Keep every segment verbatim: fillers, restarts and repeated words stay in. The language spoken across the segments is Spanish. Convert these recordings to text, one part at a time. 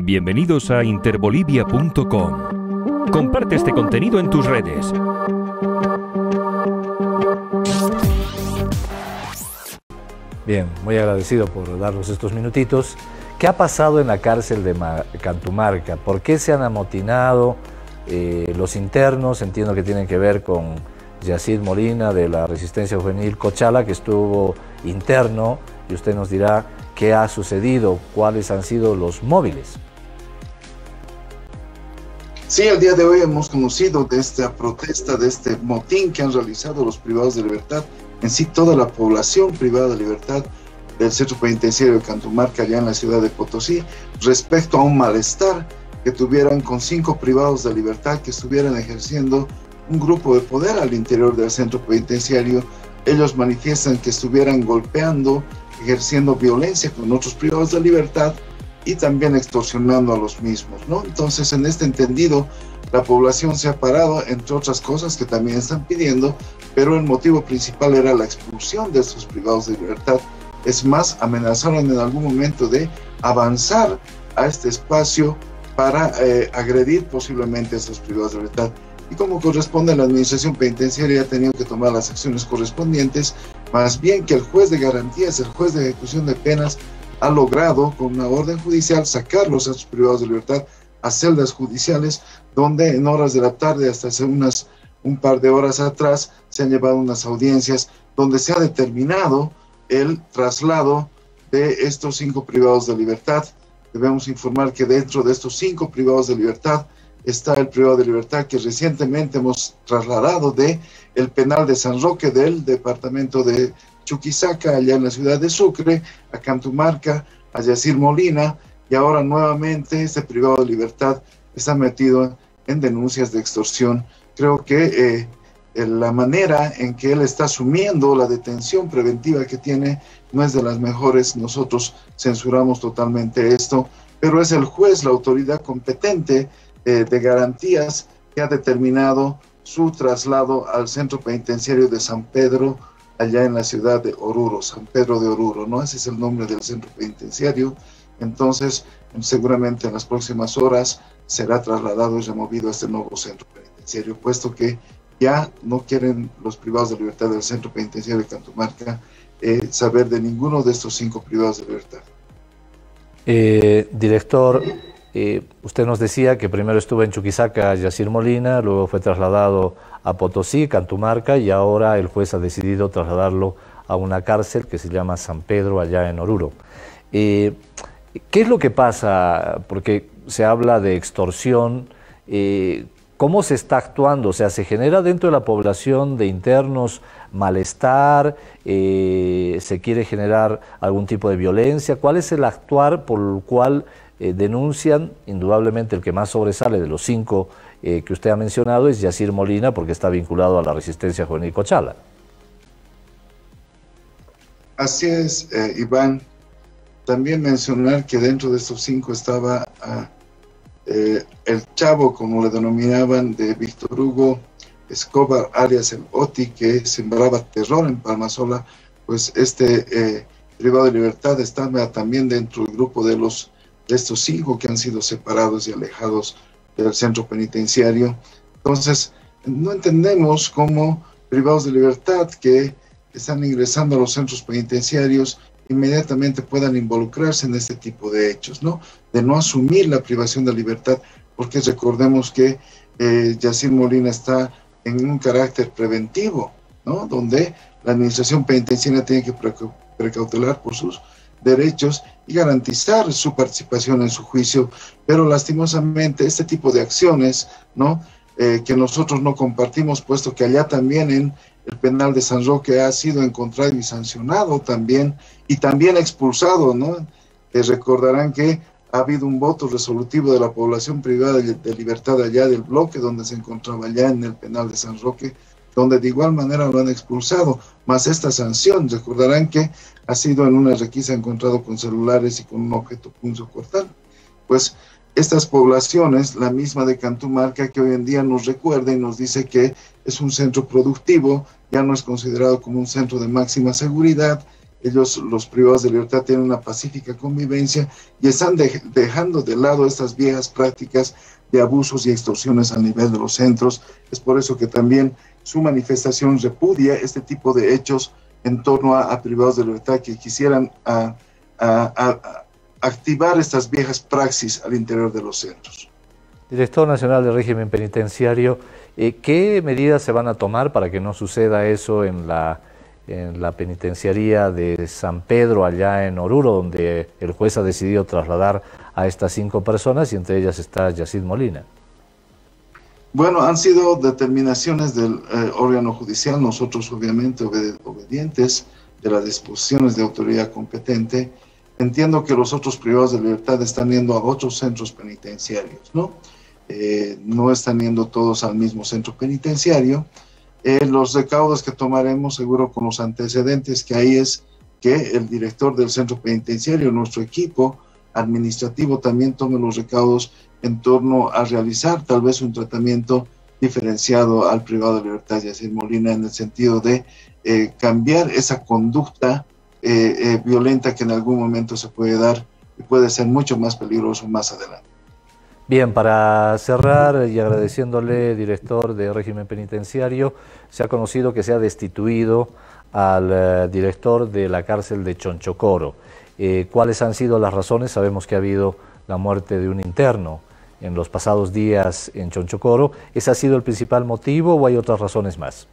Bienvenidos a interbolivia punto com. Comparte este contenido en tus redes. Bien, muy agradecido por darnos estos minutitos. ¿Qué ha pasado en la cárcel de Cantumarca? ¿Por qué se han amotinado eh, los internos? Entiendo que tienen que ver con Yacir Molina de la Resistencia Juvenil Cochala, que estuvo interno, y usted nos dirá qué ha sucedido, cuáles han sido los móviles. Sí, el día de hoy hemos conocido de esta protesta, de este motín que han realizado los privados de libertad, en sí toda la población privada de libertad del Centro Penitenciario de Cantumarca, allá en la ciudad de Potosí, respecto a un malestar que tuvieran con cinco privados de libertad que estuvieran ejerciendo un grupo de poder al interior del Centro Penitenciario. Ellos manifiestan que estuvieran golpeando, ejerciendo violencia con otros privados de libertad y también extorsionando a los mismos, ¿no? Entonces, en este entendido, la población se ha parado, entre otras cosas que también están pidiendo, pero el motivo principal era la expulsión de estos privados de libertad. Es más, amenazaron en algún momento de avanzar a este espacio para eh, agredir posiblemente a estos privados de libertad. Y como corresponde, la administración penitenciaria ha tenido que tomar las acciones correspondientes, más bien que el juez de garantías, el juez de ejecución de penas, ha logrado con una orden judicial sacarlos a estos privados de libertad a celdas judiciales, donde en horas de la tarde, hasta hace unas un par de horas atrás, se han llevado unas audiencias donde se ha determinado el traslado de estos cinco privados de libertad. Debemos informar que dentro de estos cinco privados de libertad está el privado de libertad que recientemente hemos trasladado de el penal de San Roque del departamento de Chuquisaca, allá en la ciudad de Sucre, a Cantumarca, a Yacir Molina, y ahora nuevamente este privado de libertad está metido en denuncias de extorsión. Creo que eh, la manera en que él está asumiendo la detención preventiva que tiene no es de las mejores. Nosotros censuramos totalmente esto, pero es el juez, la autoridad competente eh, de garantías, que ha determinado su traslado al Centro Penitenciario de San Pedro, allá en la ciudad de Oruro, San Pedro de Oruro, ¿no? Ese es el nombre del Centro Penitenciario. Entonces, seguramente en las próximas horas será trasladado y removido a este nuevo Centro Penitenciario, puesto que ya no quieren los privados de libertad del Centro Penitenciario de Cantumarca eh, saber de ninguno de estos cinco privados de libertad. Eh, director, eh, usted nos decía que primero estuvo en Chuquisaca, Yacir Molina, luego fue trasladado a Potosí, Cantumarca, y ahora el juez ha decidido trasladarlo a una cárcel que se llama San Pedro, allá en Oruro. Eh, ¿Qué es lo que pasa? Porque se habla de extorsión. Eh, ¿Cómo se está actuando? O sea, ¿se genera dentro de la población de internos malestar? Eh, ¿Se quiere generar algún tipo de violencia? ¿Cuál es el actuar por el cual eh, denuncian? Indudablemente el que más sobresale de los cinco eh, que usted ha mencionado es Yacir Molina, porque está vinculado a la Resistencia Juvenil Cochala. Así es, eh, Iván. También mencionar que dentro de estos cinco estaba uh, eh, el chavo, como le denominaban, de Víctor Hugo Escobar, alias el Oti, que sembraba terror en Palmasola. Pues este eh, privado de libertad estaba también dentro del grupo de, los, de estos cinco que han sido separados y alejados del centro penitenciario. Entonces, no entendemos cómo privados de libertad que están ingresando a los centros penitenciarios inmediatamente puedan involucrarse en este tipo de hechos, ¿no? De no asumir la privación de libertad, porque recordemos que eh, Yacir Molina está en un carácter preventivo, ¿no? Donde la administración penitenciaria tiene que precautelar por sus derechos y garantizar su participación en su juicio, pero lastimosamente este tipo de acciones, ¿no? Eh, que nosotros no compartimos, puesto que allá también en el penal de San Roque ha sido encontrado y sancionado también, y también expulsado, ¿no? Eh, recordarán que ha habido un voto resolutivo de la población privada de, de libertad allá del bloque donde se encontraba allá en el penal de San Roque, donde de igual manera lo han expulsado, más esta sanción. Recordarán que ha sido en una requisa encontrado con celulares y con un objeto punzocortal. Pues estas poblaciones, la misma de Cantumarca, que hoy en día nos recuerda y nos dice que es un centro productivo, ya no es considerado como un centro de máxima seguridad, ellos, los privados de libertad, tienen una pacífica convivencia y están de, dejando de lado estas viejas prácticas de abusos y extorsiones a nivel de los centros. Es por eso que también su manifestación repudia este tipo de hechos en torno a, a privados de libertad que quisieran a, a, a, a activar estas viejas praxis al interior de los centros. Director Nacional del Régimen Penitenciario, eh, ¿qué medidas se van a tomar para que no suceda eso en la, en la penitenciaría de San Pedro, allá en Oruro, donde el juez ha decidido trasladar a estas cinco personas y entre ellas está Yacid Molina? Bueno, han sido determinaciones del eh, órgano judicial, nosotros obviamente obed obedientes de las disposiciones de autoridad competente. Entiendo que los otros privados de libertad están yendo a otros centros penitenciarios, ¿no? Eh, no están yendo todos al mismo centro penitenciario. Eh, los recaudos que tomaremos, seguro con los antecedentes que hay, es que el director del centro penitenciario, nuestro equipo administrativo, también tome los recaudos en torno a realizar tal vez un tratamiento diferenciado al privado de libertad, Yacid Molina, en el sentido de eh, cambiar esa conducta eh, eh, violenta que en algún momento se puede dar y puede ser mucho más peligroso más adelante. Bien, para cerrar y agradeciéndole, director de régimen penitenciario, se ha conocido que se ha destituido al uh, director de la cárcel de Chonchocoro. Eh, ¿Cuáles han sido las razones? Sabemos que ha habido la muerte de un interno en los pasados días en Chonchocoro. ¿Ese ha sido el principal motivo o hay otras razones más?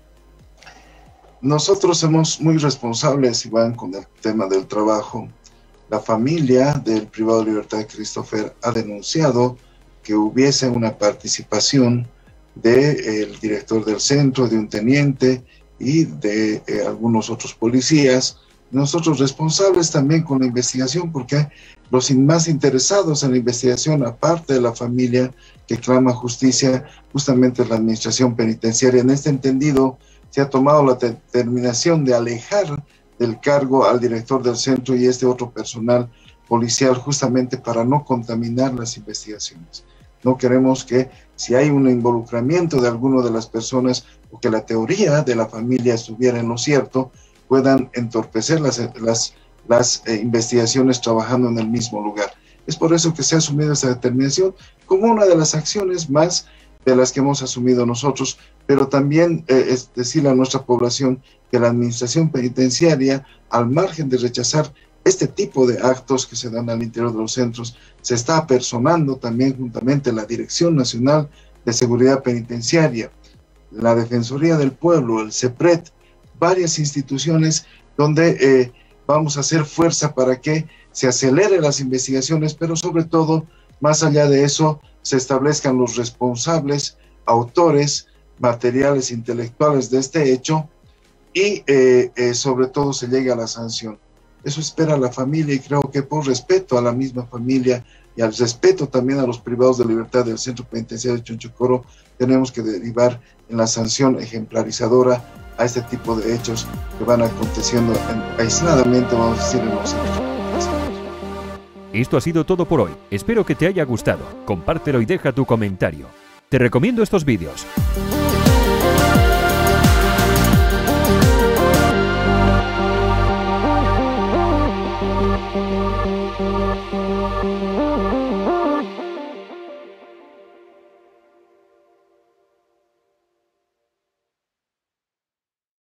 Nosotros somos muy responsables, Iván, con el tema del trabajo. La familia del privado de libertad, Christopher, ha denunciado que hubiese una participación del director del centro, de un teniente y de eh, algunos otros policías. Nosotros responsables también con la investigación, porque los más interesados en la investigación, aparte de la familia que clama justicia, justamente la administración penitenciaria. En este entendido, se ha tomado la determinación de alejar del cargo al director del centro y este otro personal policial, justamente para no contaminar las investigaciones. No queremos que, si hay un involucramiento de alguna de las personas o que la teoría de la familia estuviera en lo cierto, puedan entorpecer las, las, las eh, investigaciones trabajando en el mismo lugar. Es por eso que se ha asumido esta determinación como una de las acciones más de las que hemos asumido nosotros, pero también eh, es decirle a nuestra población que la administración penitenciaria, al margen de rechazar este tipo de actos que se dan al interior de los centros, se está apersonando también juntamente la Dirección Nacional de Seguridad Penitenciaria, la Defensoría del Pueblo, el CEPRET, varias instituciones donde eh, vamos a hacer fuerza para que se aceleren las investigaciones, pero sobre todo, más allá de eso, se establezcan los responsables, autores, materiales intelectuales de este hecho y eh, eh, sobre todo se llegue a la sanción. Eso espera la familia y creo que por respeto a la misma familia y al respeto también a los privados de libertad del Centro Penitenciario de Chonchocoro, tenemos que derivar en la sanción ejemplarizadora a este tipo de hechos que van aconteciendo en, aisladamente, vamos a decir, en los centros penitenciarios. Esto ha sido todo por hoy. Espero que te haya gustado. Compártelo y deja tu comentario. Te recomiendo estos vídeos.